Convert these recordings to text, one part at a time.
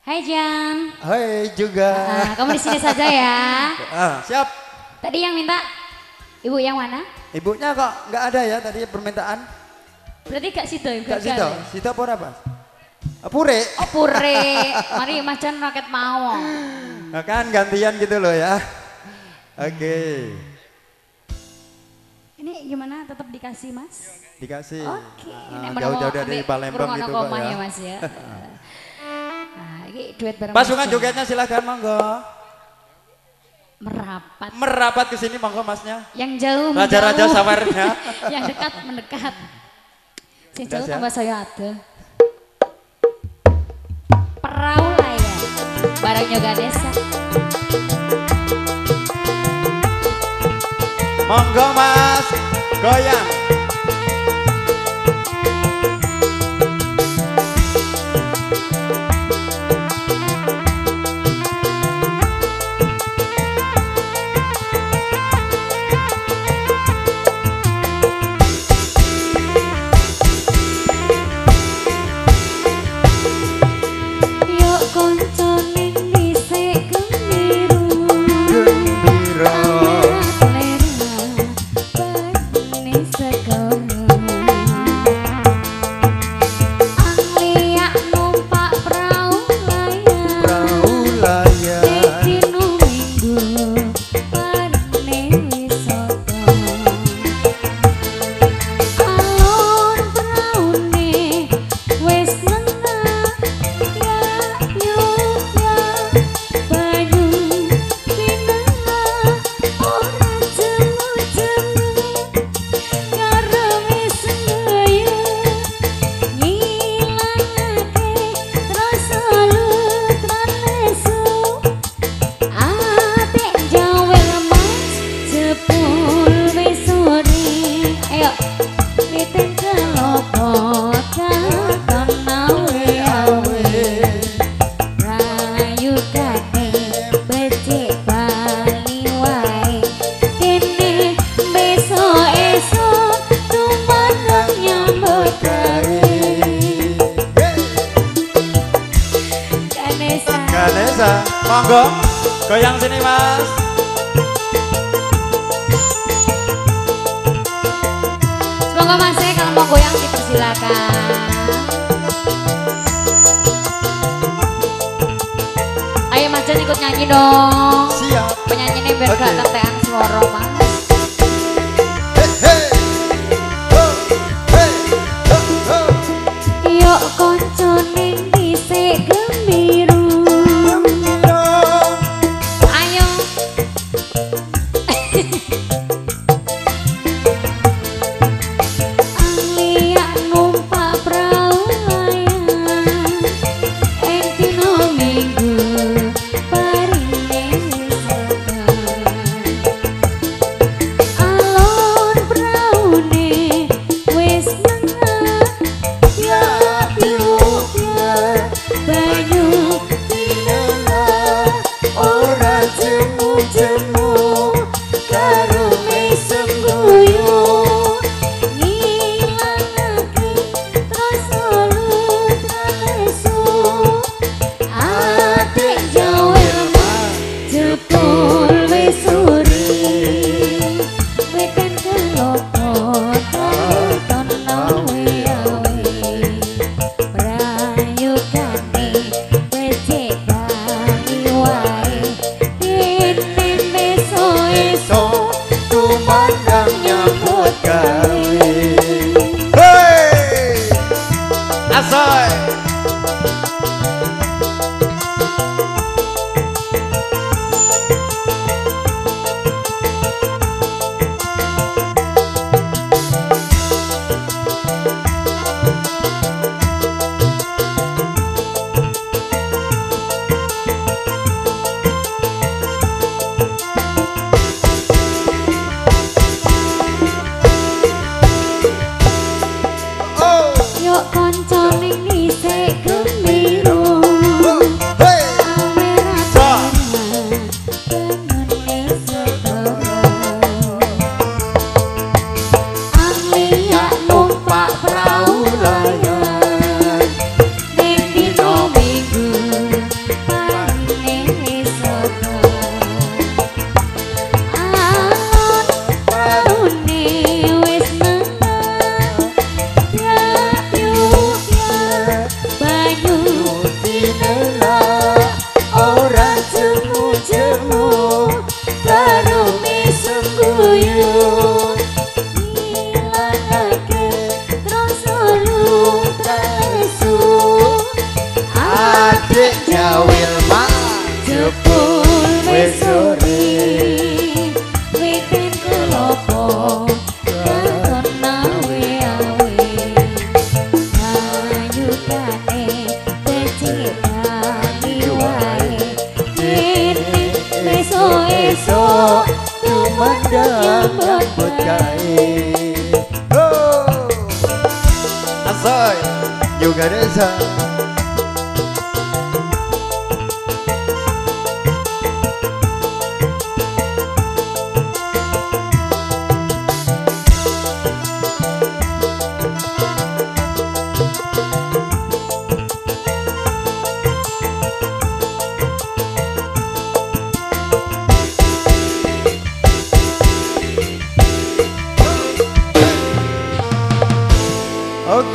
Hai Jan. Hai juga. Kamu di sini saja ya. Siap. Tadi yang minta ibu yang mana? Ibunya kok nggak ada ya tadi permintaan? Berarti Kak Sito ya? Kak Sito. Sito apa? Pure. Oh pure. Mari Mas Jan raket mau. Nah, kan gantian gitu loh ya. Oke. Ini gimana? Tetap dikasih Mas? Dikasih. Oke. Jauh-jauh dari Palembang gitu Pak ya Mas ya. Nah, ini duet bareng. Pasukan jogetnya silakan monggo. Merapat. Merapat ke sini monggo Masnya. Yang jauh Raja-raja sawarnya. Yang dekat mendekat. Yang jauh tambah saya ada. Perahu lah ya. Bareng Yoga Desa. Monggo Mas, goyang. Monggo, goyang sini Mas. Semoga Mas kalau mau goyang dipersilakan. Ayo Mas Jan ikut nyanyi dong. Siap. Penyanyinya biar gak tetean suara Mas. Yuk konco ning dhisik gembira.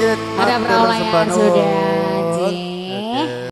Adit, Ada matur perolehan sembah nuwun. sudah.